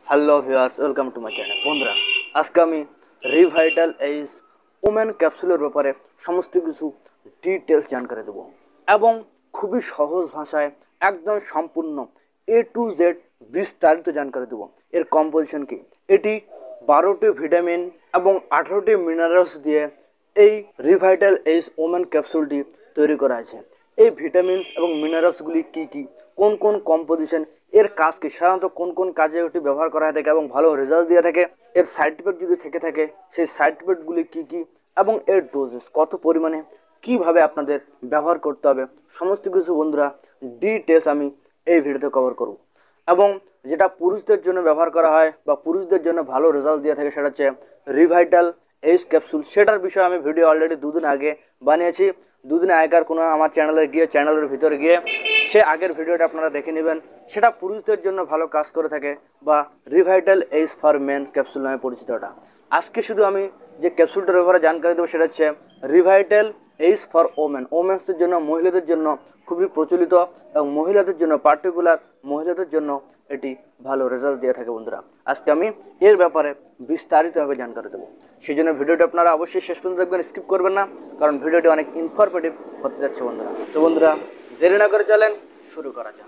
Hello viewers, welcome to my channel. বন্ধুরা, আজকে আমি রিভাইটাল এইচ ওমেন ক্যাপসুলের ব্যাপারে সমস্ত কিছু ডিটেলস জানকারি দেবো এবং খুবই সহজ ভাষায় একদম সম্পূর্ণ এ টু জেড বিস্তারিত জানকারি দেবো। এর কম্পোজিশন কি, এটি 12টি ভিটামিন এবং 18টি মিনারেলস দিয়ে এই রিভাইটাল এইচ ওমেন ক্যাপসুলটি তৈরি করা হয়েছে। এই ভিটামিনস এবং মিনারেলসগুলি কি কি, কোন কোন কম্পোজিশন, এর কাজ কি, সাধারণত কোন কোন কাজে এটি ব্যবহার করা হয়ে থাকে এবং ভালো রেজাল্ট দিয়ে থাকে, এর সাইড ইফেক্ট যদি থেকে থাকে সেই সাইড ইফেক্টগুলি কী কী এবং এর ডোজেস কত পরিমাণে, কিভাবে আপনাদের ব্যবহার করতে হবে, সমস্ত কিছু বন্ধুরা ডিটেলস আমি এই ভিডিওতে কভার করব। এবং যেটা পুরুষদের জন্য ব্যবহার করা হয় বা পুরুষদের জন্য ভালো রেজাল্ট দিয়ে থাকে সেটা হচ্ছে রিভাইটাল এইচ ক্যাপসুল। সেটার বিষয়ে আমি ভিডিও অলরেডি দুদিন আগে বানিয়েছি। দুদিন আগেকার কোনো আমার চ্যানেলের ভিতরে গিয়ে সে আগের ভিডিওটা আপনারা দেখে নেবেন। সেটা পুরুষদের জন্য ভালো কাজ করে থাকে বা Revital H for men capsule নামে পরিচিত। ওটা আজকে শুধু আমি যে ক্যাপসুলটার ব্যাপারে জানকারি দেবো সেটা হচ্ছে রিভাইটাল এইচ ফর ওমেন। ওমেন্সদের জন্য, মহিলাদের জন্য খুবই প্রচলিত এবং মহিলাদের জন্য, পার্টিকুলার মহিলাদের জন্য এটি ভালো রেজাল্ট দিয়ে থাকে। বন্ধুরা, আজকে আমি এর ব্যাপারে বিস্তারিতভাবে জানকারি দেবো। সেই জন্য ভিডিওটি আপনারা অবশ্যই শেষ পর্যন্ত দেখবেন, স্কিপ করবেন না, কারণ ভিডিওটি অনেক ইনফরমেটিভ হতে যাচ্ছে বন্ধুরা। তো বন্ধুরা, দেরি না করে চলেন শুরু করা যাক।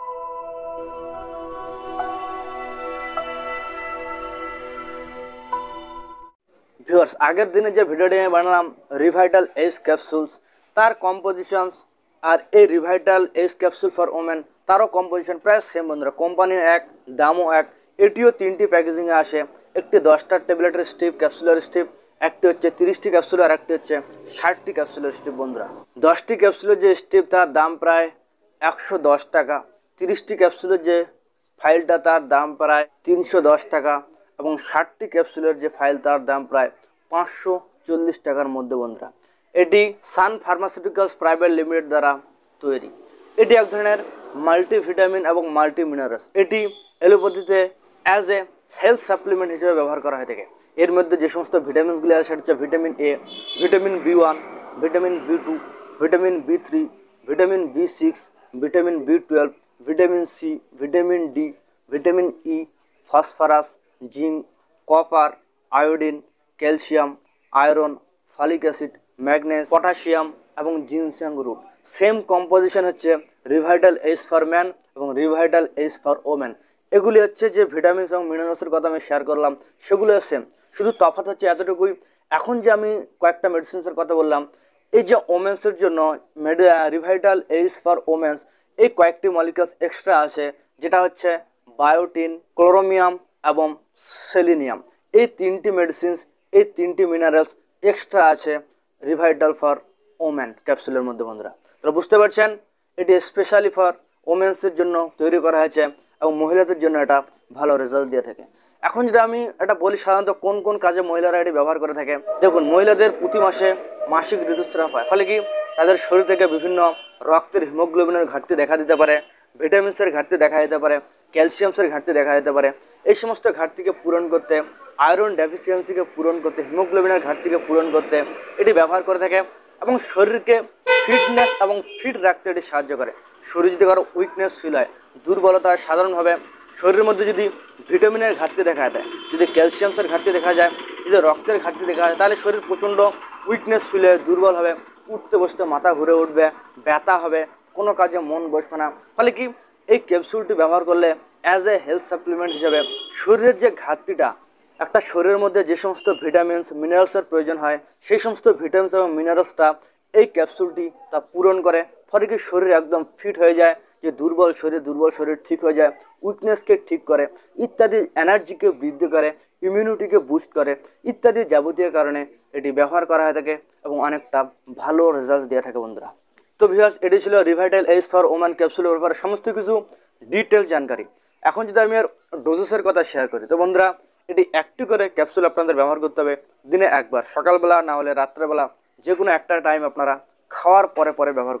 ভিউয়ার্স, আগের দিনে যে ভিডিওটি আমি বানালাম রিভাইটাল এইচ ক্যাপসুলস, তার কম্পোজিশনস আর এই Revital H capsule for women তারও কম্পোজিশন প্রায় সেম বন্ধুরা। কোম্পানিও এক, দামও এক। এটিও 3টি প্যাকেজিংয়ে আসে। একটি 10টা ট্যাবলেটের স্ট্রিপ, ক্যাপসুলার স্ট্রিপ, একটি হচ্ছে 30টি ক্যাপসুল আর একটি হচ্ছে 60টি ক্যাপসুলের স্ট্রিপ। বন্ধুরা, 10টি ক্যাপসুলের যে স্ট্রিপ তার দাম প্রায় 110 টাকা, 30টি ক্যাপসুলের যে ফাইলটা তার দাম প্রায় 310 টাকা এবং 60টি ক্যাপসুলের যে ফাইল তার দাম প্রায় 540 টাকার মধ্যে। বন্ধুরা, এটি সান ফার্মাসিউটিক্যালস প্রাইভেট লিমিটেড দ্বারা তৈরি। এটি এক ধরনের মাল্টিভিটামিন এবং মাল্টি মিনারেলস। এটি এলোপ্যাথিতে অ্যাজ এ হেলথ সাপ্লিমেন্ট হিসেবে ব্যবহার করা হয়ে থাকে। এর মধ্যে যে সমস্ত ভিটামিনসগুলি আছে সেটা হচ্ছে ভিটামিন এ, ভিটামিন বি1, ভিটামিন বি2, ভিটামিন বি3, ভিটামিন বি6, ভিটামিন বি12, vitamin C, vitamin D, vitamin E, phosphorus, zinc, copper, iodine, calcium, iron, folic acid, magnesium, potassium এবং জিনসেং রুট। সেম কম্পোজিশন হচ্ছে রিভাইটাল এইচ ফর ম্যান এবং Revital H for women. এগুলি হচ্ছে যে vitamins এবং মিনারেলসের কথা আমি শেয়ার করলাম, সেগুলো সেম, শুধু তফাৎ হচ্ছে এতটুকুই। এখন যে আমি কয়েকটা মেডিসিনসের কথা বললাম, এই যে ওমেন্সের জন্য রিভাইটাল এইচ ফর ওমেন্স, এই কয়েকটি মলিকিউলস এক্সট্রা আছে, যেটা হচ্ছে বায়োটিন, ক্লোরোমিয়াম এবং সেলিনিয়াম। এই 3টি মেডিসিনস, এই 3টি মিনারেলস এক্সট্রা আছে রিভাইটাল ফর ওমেন ক্যাপসুলের মধ্যে। বন্ধুরা, তো বুঝতে পারছেন এটি স্পেশালি ফর ওমেন্সের জন্য তৈরি করা হয়েছে এবং মহিলাদের জন্য এটা ভালো রেজাল্ট দিয়ে থাকে। এখন যদি আমি এটা বলি সাধারণত কোন কোন কাজে মহিলারা এটি ব্যবহার করে থাকে, দেখুন, মহিলাদের প্রতি মাসে মাসিক ঋতুস্রাব হয়, ফলে কি তাদের শরীর থেকে বিভিন্ন রক্তের হিমোগ্লোবিনের ঘাটতি দেখা দিতে পারে, ভিটামিনসের ঘাটতি দেখা দিতে পারে, ক্যালসিয়ামসের ঘাটতি দেখা দিতে পারে। এই সমস্ত ঘাটতিকে পূরণ করতে, আয়রন ডেফিসিয়েন্সিকে পূরণ করতে, হিমোগ্লোবিনের ঘাটতিকে পূরণ করতে এটি ব্যবহার করে থাকে এবং শরীরকে ফিটনেস এবং ফিট রাখতে এটি সাহায্য করে। শরীর যদি কারো উইকনেস ফিল হয়, দুর্বলতা হয়, সাধারণভাবে শরীরের মধ্যে যদি ভিটামিনের ঘাটতি দেখা দেয়, যদি ক্যালসিয়ামসের ঘাটতি দেখা যায়, যদি রক্তের ঘাটতি দেখা যায়, তাহলে শরীর প্রচণ্ড উইকনেস ফিল হয়, দুর্বল হবে, উঠতে বসতে মাথা ঘুরে উঠবে, ব্যথা হবে, কোনো কাজে মন বসবে না। ফলে কি এই ক্যাপসুলটি ব্যবহার করলে অ্যাজ এ হেলথ সাপ্লিমেন্ট হিসেবে শরীরের যে ঘাটতিটা, একটা শরীরের মধ্যে যে সমস্ত ভিটামিনস মিনারেলসের প্রয়োজন হয়, সেই সমস্ত ভিটামিনস এবং মিনারেলসটা এই ক্যাপসুলটি তা পূরণ করে। ফলে কি শরীর একদম ফিট হয়ে যায়, যে দুর্বল শরীর ঠিক হয়ে যায়, উইকনেসকে ঠিক করে ইত্যাদি, এনার্জিকে বৃদ্ধি করে, ইমিউনিটিকে বুস্ট করে ইত্যাদি যাবতীয় কারণে এটি ব্যবহার করা হয়ে থাকে এবং অনেকটা ভালো রেজাল্ট দিয়ে থাকে। বন্ধুরা, তো ভিউয়ার্স, এটি ছিল রিভাইটাল এইচ ফর ওমেন ক্যাপসুলের ব্যাপারে সমস্ত কিছু ডিটেল জানকারি। এখন যদি আমি আর ডোজেসের কথা শেয়ার করি, তো বন্ধুরা, এটি একটি করে ক্যাপসুল আপনাদের ব্যবহার করতে হবে দিনে একবার, সকালবেলা না হলে রাত্রেবেলা, যে কোনো একটা টাইম আপনারা খাওয়ার পরে ব্যবহার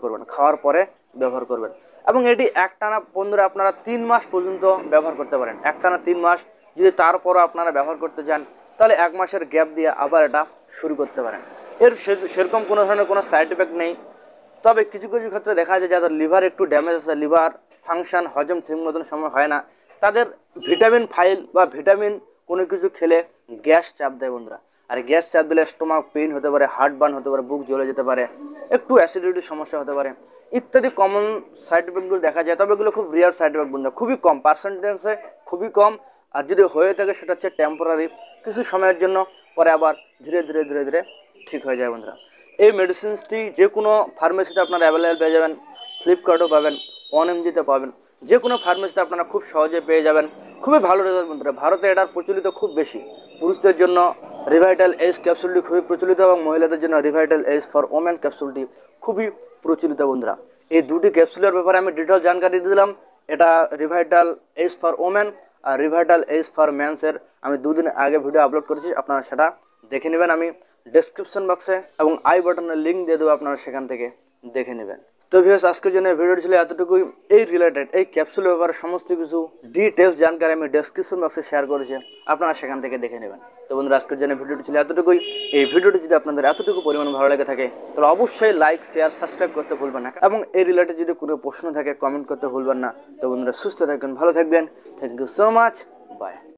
করবেন এবং এটি একটানা বন্ধুরা আপনারা 3 মাস পর্যন্ত ব্যবহার করতে পারেন। একটানা 3 মাস। যদি তারপরও আপনারা ব্যবহার করতে চান তাহলে 1 মাসের গ্যাপ দিয়ে আবার এটা শুরু করতে পারেন। এর সেরকম কোনো ধরনের কোনো সাইড এফেক্ট নেই। তবে কিছু কিছু ক্ষেত্রে দেখা যায় যাদের লিভার একটু ড্যামেজ আছে, লিভার ফাংশন, হজম ঠিক মতন সময় হয় না, তাদের ভিটামিন ফাইল বা ভিটামিন কোনো কিছু খেলে গ্যাস চাপ দেয় বন্ধুরা। আর গ্যাস চাপ দিলে স্টোমাক পেইন হতে পারে, হার্ট বার্ন হতে পারে, বুক জ্বলে যেতে পারে, একটু অ্যাসিডিটির সমস্যা হতে পারে ইত্যাদি কমন সাইড এফেক্টগুলো দেখা যায়। তবে এগুলো খুব রিয়ার সাইড এফেক্ট বন্ধুরা, খুবই কম পার্সেন্টেজে, খুবই কম। আর যদি হয়ে থাকে সেটা হচ্ছে টেম্পোরারি, কিছু সময়ের জন্য, পরে আবার ধীরে ধীরে ধীরে ধীরে ঠিক হয়ে যায় বন্ধুরা। এই মেডিসিনসটি যে কোনো ফার্মেসিতে আপনারা অ্যাভেলেবেল পেয়ে যাবেন, ফ্লিপকার্টও পাবেন, 1mgতে পাবেন, যে কোনো ফার্মেসিতে আপনারা খুব সহজে পেয়ে যাবেন। খুবই ভালো রেজাল্ট বন্ধুরা, ভারতে এটার প্রচলিত খুব বেশি। পুরুষদের জন্য রিভাইটাল এইচ ক্যাপসুলটি খুবই প্রচলিত এবং মহিলাদের জন্য রিভাইটাল এইচ ফর ওমেন ক্যাপসুলটি খুবই প্রচলিত বন্ধুরা। এই দুটি ক্যাপসুলের ব্যাপারে আমি ডিটেল জানকারি দিলাম। এটা রিভাইটাল এইচ ফর ওমেন আর রিভাইটাল এইচ ফর মেন্সের আমি দুদিন আগে ভিডিও আপলোড করেছি, আপনারা সেটা দেখে নেবেন। আমি ডেসক্রিপশন বক্সে এবং আই বাটনের লিঙ্ক দিয়ে দেবো, আপনারা সেখান থেকে দেখে নেবেন। তো ভিউয়ার্স, আজকের জন্য ভিডিওটি ছিল এতটুকুই। এই রিলেটেড এই ক্যাপসুলের ব্যাপারে সমস্ত কিছু ডিটেলস জানকারি আমি ডেসক্রিপশন বক্সে শেয়ার করেছি, আপনারা সেখান থেকে দেখে নেবেন। তো বন্ধুরা, আজকের জন্য ভিডিওটি ছিল এতটুকুই। এই ভিডিওটি যদি আপনাদের এতটুকু পরিমাণ ভালো লেগে থাকে তাহলে অবশ্যই লাইক, শেয়ার, সাবস্ক্রাইব করতে ভুলবেন না এবং এই রিলেটেড যদি কোনো প্রশ্ন থাকে কমেন্ট করতে ভুলবেন না। তো বন্ধুরা, সুস্থ থাকবেন, ভালো থাকবেন। Thank you so much, by.